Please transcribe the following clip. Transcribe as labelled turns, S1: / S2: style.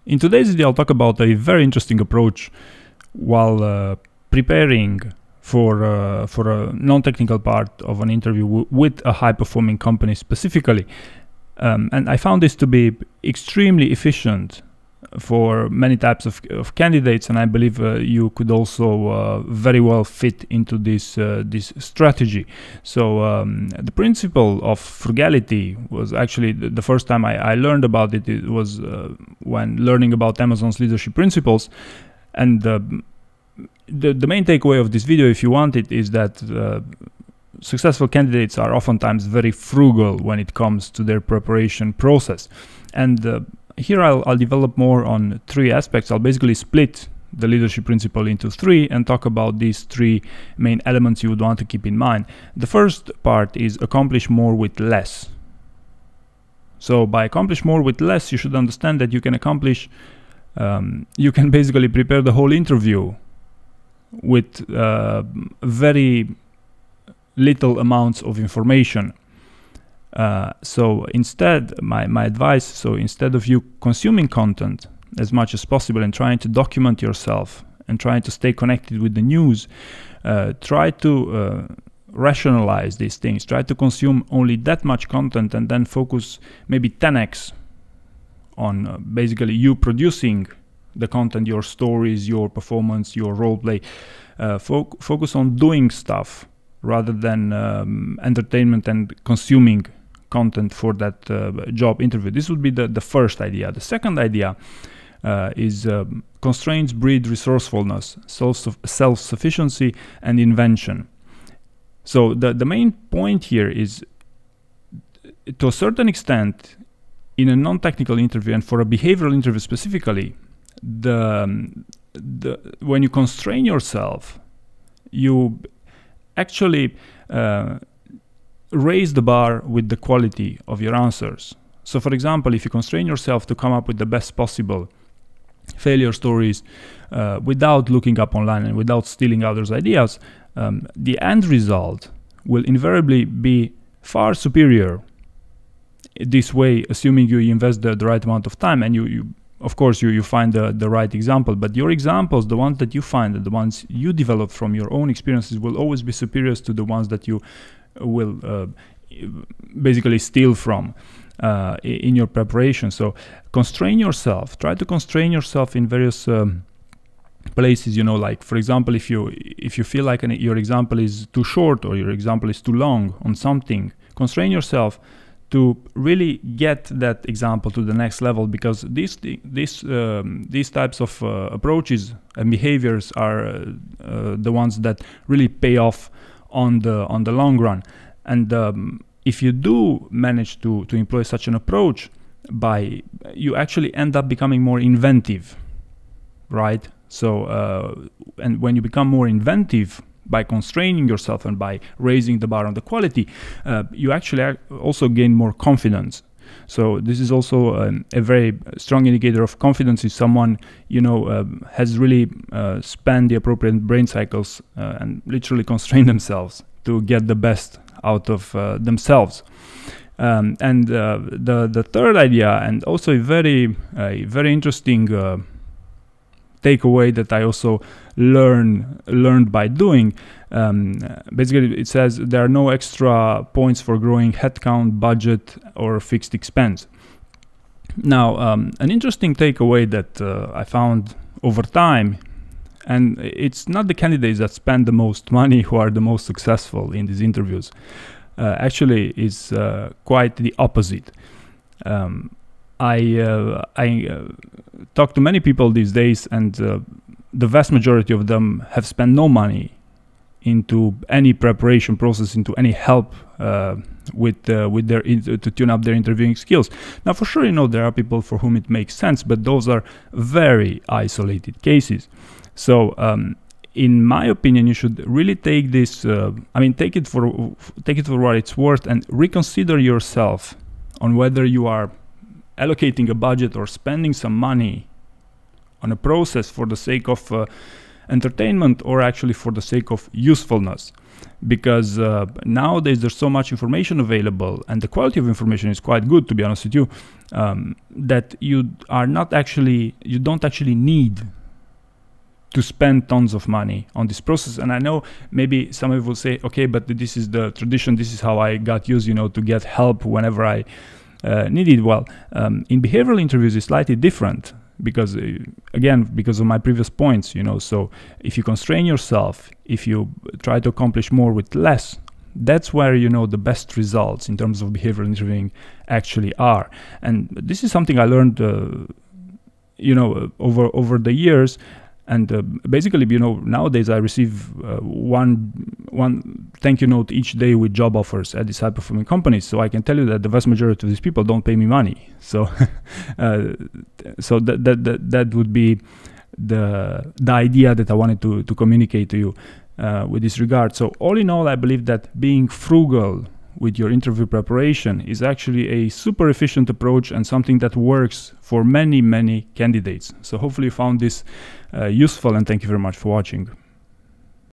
S1: In today's video, I'll talk about a very interesting approach while preparing for a non-technical part of an interview with a high-performing company specifically. And I found this to be extremely efficient for many types of candidates, and I believe you could also very well fit into this strategy. So the principle of frugality was actually the first time I learned about it. It was when learning about Amazon's leadership principles, and the main takeaway of this video, if you want it, is that successful candidates are oftentimes very frugal when it comes to their preparation process. And here I'll develop more on three aspects. I'll basically split the leadership principle into three and talk about these three main elements you would want to keep in mind. The first part is accomplish more with less. So by accomplish more with less, you should understand that you can accomplish, you can basically prepare the whole interview with very little amounts of information. So instead, my advice, so instead of you consuming content as much as possible and trying to document yourself and trying to stay connected with the news, try to rationalize these things, try to consume only that much content and then focus maybe 10x on basically you producing the content, your stories, your performance, your role play. Focus on doing stuff rather than entertainment and consuming content for that job interview. This would be the first idea. The second idea is constraints breed resourcefulness, self-sufficiency, and invention. So the main point here is, to a certain extent, in a non-technical interview and for a behavioral interview specifically, when you constrain yourself, you actually raise the bar with the quality of your answers. So for example, if you constrain yourself to come up with the best possible failure stories without looking up online and without stealing others' ideas, the end result will invariably be far superior this way, assuming you invest the right amount of time and you of course you find the right example. But your examples, the ones that you find and the ones you develop from your own experiences, will always be superior to the ones that you will basically steal from in your preparation. So constrain yourself, try to constrain yourself in various places, you know, like for example, if you feel like your example is too short or your example is too long on something, constrain yourself to really get that example to the next level, because these types of approaches and behaviors are the ones that really pay off on the long run. And if you do manage to employ such an approach, you actually end up becoming more inventive, right? So and when you become more inventive by constraining yourself and by raising the bar on the quality, you actually also gain more confidence. So this is also a very strong indicator of confidence if someone, you know, has really spanned the appropriate brain cycles and literally constrained themselves to get the best out of themselves. And the third idea, and also a very interesting takeaway that I also learned by doing. Basically, it says there are no extra points for growing headcount, budget, or fixed expense. Now, an interesting takeaway that I found over time, and it's not the candidates that spend the most money who are the most successful in these interviews. Actually, is quite the opposite. I talk to many people these days, and the vast majority of them have spent no money into any preparation process, into any help with their to tune up their interviewing skills. Now, for sure, you know, there are people for whom it makes sense, but those are very isolated cases. So, in my opinion, you should really take this. Take it for what it's worth, and reconsider yourself on whether you are allocating a budget or spending some money on a process for the sake of entertainment or actually for the sake of usefulness. Because nowadays there's so much information available, and the quality of information is quite good, to be honest with you, that you don't actually need to spend tons of money on this process. And I know maybe some of you will say, okay, but this is the tradition, this is how I got used, to get help whenever I needed. Well, in behavioral interviews it's slightly different, because again, because of my previous points, so if you constrain yourself, if you try to accomplish more with less, that's where the best results in terms of behavioral interviewing actually are. And this is something I learned over the years. And basically, nowadays I receive one thank you note each day with job offers at these high-performing companies. So I can tell you that the vast majority of these people don't pay me money. So, so that would be the idea that I wanted to communicate to you with this regard. So all in all, I believe that being frugal with your interview preparation is actually a super efficient approach and something that works for many candidates. So hopefully you found this useful, and thank you very much for watching.